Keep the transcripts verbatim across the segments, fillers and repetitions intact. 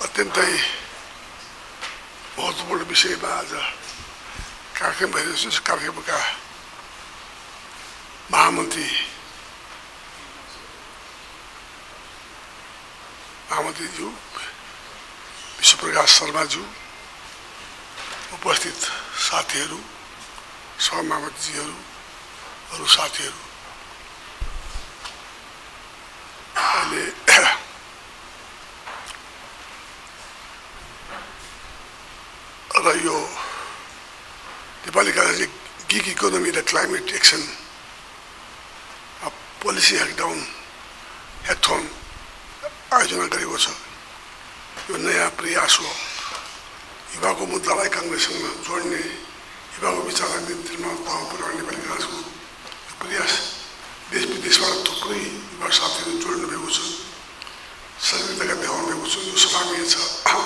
अत्यन्तै महत्त्वपूर्ण विषयमा आज कार्यक्रम भइरहेको छ। कार्यक्रमका महामन्त्री महामन्त्रीज्यू विश्वप्रकाश शर्माज्यू, उपस्थित साथीहरू, सहमहामन्त्रीजीहरू, अरू साथीहरू, अहिले र यो नेपाली काङ्ग्रेसले गिग इकोनोमी र क्लाइमेट एक्सन पोलिसी ह्याकडाउन ह्याकथन आयोजना गरेको छ। यो नयाँ प्रयास हो युवाको मुद्दालाई काङ्ग्रेससँग जोड्ने, युवाको विचारलाई नियन्त्रणमा तह पुर्याउने नेपाली काङ्ग्रेसको यो प्रयास देश विदेशबाट थुप्रै युवा साथीहरू जोड्नु भएको छ, सक्रियता देखाउनु भएको छ। यो सराहनीय छ।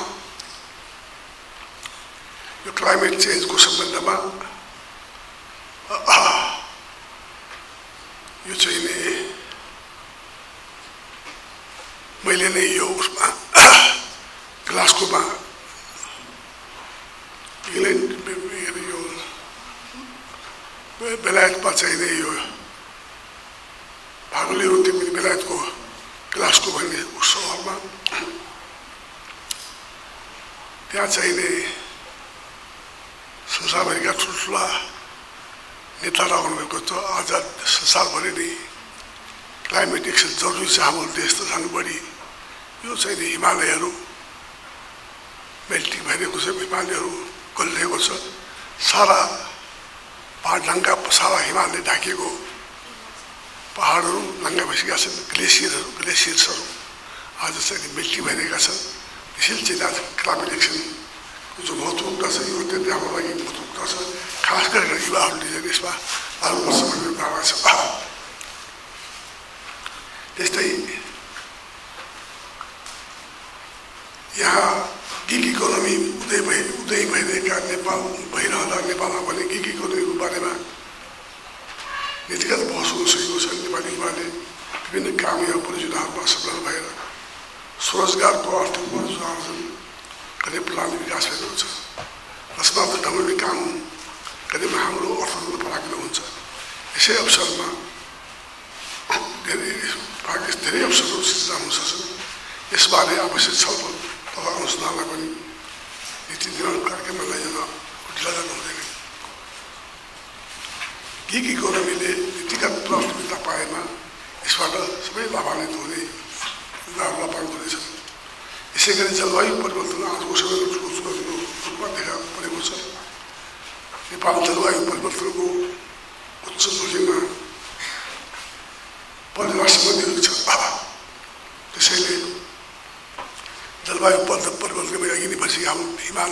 यो क्लाइमेट चेन्जको सम्बन्धमा यो चाहिँ नि मैले नै यो उसमा ग्लासकोमा इङ्ल्यान्ड यो बेलायतमा चाहिँ नि यो भाग लिएर त्यो पनि बेलायतको ग्लासको भन्ने सहरमा त्यहाँ चाहिँ नि संसारभरिका ठुल्ठुला नेताहरू आउनुभएको छ। आज संसारभरि नै क्लाइमेट एक्सन जरुरी छ, हाम्रो देश त झन् बढी यो चाहिँ नि हिमालयहरू मेल्टिङ भइरहेको छ, हिमालयहरू गलिरहेको छ, सारा पहाड ढङ्गा सारा हिमालले ढाकिएको पहाडहरू नङ्गा भइसकेका छन्। ग्लेसियरहरू ग्लेसियर्सहरू आज चाहिँ मेल्टिङ भइरहेका छन्। त्यसैले चाहिँ आज क्लाइमेट एक्सन जो महत्त्वपूर्ण छ यो अत्यन्तै हाम्रो लागि महत्त्वपूर्ण छ। खास गरेर युवाहरूले चाहिँ यसमा लाग्नुपर्छ भन्ने धारणा छ। त्यस्तै यहाँ गिग इकोनोमी उदय भइ उदय भइरहेका नेपाल भइरहँदा नेपालमा भने गिग इकोनोमीको बारेमा नीतिगत बहस हुन सकेको छ। नेपाली युवाले विभिन्न काम या परियोजनाहरूमा सफल भएर स्वरोजगारको आर्थिक परियोजनाहरू गर्ने प्रणाली विकास भएको छ। रचनात्मक ढङ्गले काम गरेमा हाम्रो अर्थतन्त्र फराकिलो हुन्छ। यसै अवसरमा धेरै धेरै अवसरहरू सिर्जना हुन सक्छन्। यसबारे आवश्यक छलफल तथा अनुसन्धानलाई पनि नीति निर्माण कार्यक्रममा लैजान ढिला जानु हुँदैन। गिग इकोनोमीले नीतिगत प्राथमिकता पाएमा यसबाट सबै लाभान्वित हुने युवाहरू लाभान्वित हुनेछन्। यसै गरी जलवायु परिवर्तन आजको सबैभन्दा ठुलो चुनौतीको रूपमा देखा परेको छ। नेपाल जलवायु परिवर्तनको उच्च जोखिममा पर्ने राष्ट्रमध्ये छ। त्यसैले जलवायु परिवर्तनले अघि नै भइसकेका हाम्रो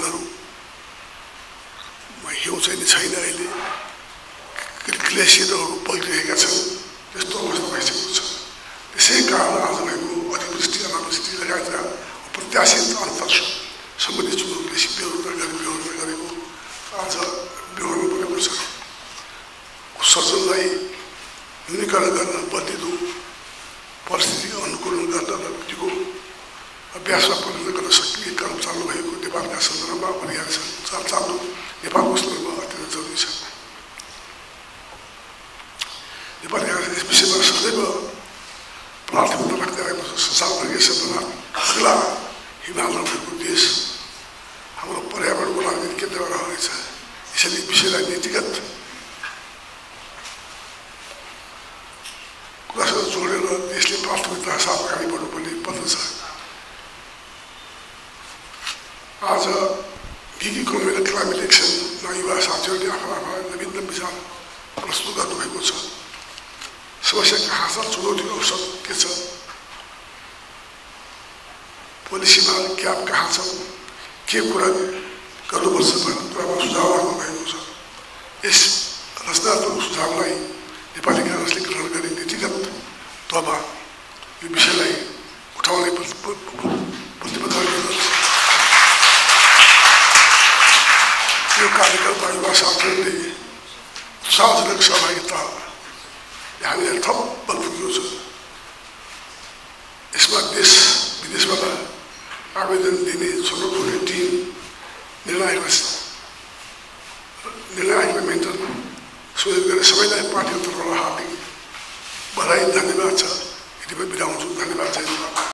हिमालहरूमा हिउँ चाहिँ नि छैन, अहिले ग्लेसियरहरू बगिरहेका छन्। त्यस्तो अवस्था भइसकेको छ। त्यसै कारण आज भएको अतिवृष्टि अनावृष्टि लगायतका प्रत्याशित अन्तर सम्बन्धी चुनौतीले बेहोर्न गरे बेहोर्न गरेको आज बेहोर्नु परेको छ। उत्सर्जनलाई न्यूनीकरण गर्न बदलिँदो परिस्थिति अनुकूलन गर्न र विधिको अभ्यासमा परिणत गर्न सक्ने कदम चाल्नु भएको नेपालका सन्दर्भमा अभियान चाल्नु नेपालको सन्दर्भमा अत्यन्त जरुरी छ। नेपाली काङ्ग्रेस यस विषयमा सदैव प्राथमिकता राख्दै आएको छ। संसारभरिकै सबभन्दा अग्ला हिमालमा भएको देश हाम्रो पर्यावरणको राजनीति केन्द्रमा रहनेछ। यसैले विषयलाई नीतिगत कुरासँग जोडेर देशले प्राथमिकता साथ अगाडि बढ्नुपर्ने पर्दछ। आज गिग इकोनोमी र क्लाइमेट एक्सनमा युवा साथीहरूले आफ्ना आफ्ना नवीनतम विचार प्रस्तुत गर्नुभएको छ। समस्या कहाँ छ, चुनौतीको अवसर के छ, पोलिसीमा ग्याप कहाँ छ, के कुरा गर्नुपर्छ भन्ने कुरामा सुझाव राख्नुभएको छ। यस रचनात्मक सुझावलाई नेपाली काङ्ग्रेसले ग्रहण गरी नीतिगत तहमा यो विषयलाई उठाउने प्रतिबद्धता गर्दछ। यो कार्यक्रममा युवा साथीहरूले उत्साहजनक सहभागिता हामीलाई थप बल पुगेको छ। यसमा देश विदेशबाट आवेदन दिने छनौट हुने टिम निर्णायकलाई निर्णायकलाई मेन्टन सुनिश्चित गरेर सबैलाई पार्टीको तर्फबाट हार्दिक बधाई धन्यवाद छ। यति पनि बिदा हुन्छु। धन्यवाद।